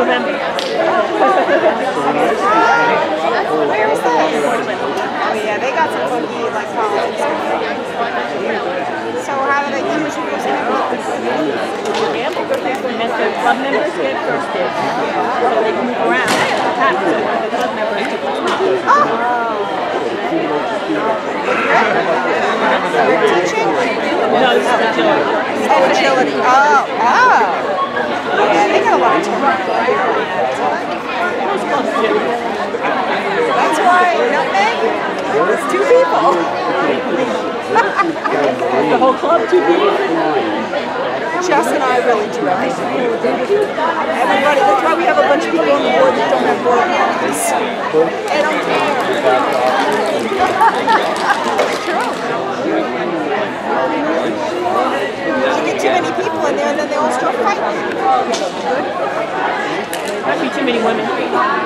November. Where is this? Oh yeah, they got some funky like politics. So how do they do it? Yeah, and the club members get first dibs. So they can move around. The club members get first dibs. Oh! Teaching? No, this is agility. Oh, agility. Oh, oh. Yeah, they got a lot of time. That's why nutmeg is 2 people. The whole club, 2 people. Jess and I really do everything. Everybody, that's why we have a bunch of people on the board that don't have board members. They don't care. It's true. You get too many people in there and then they all start fighting. Might be too many women.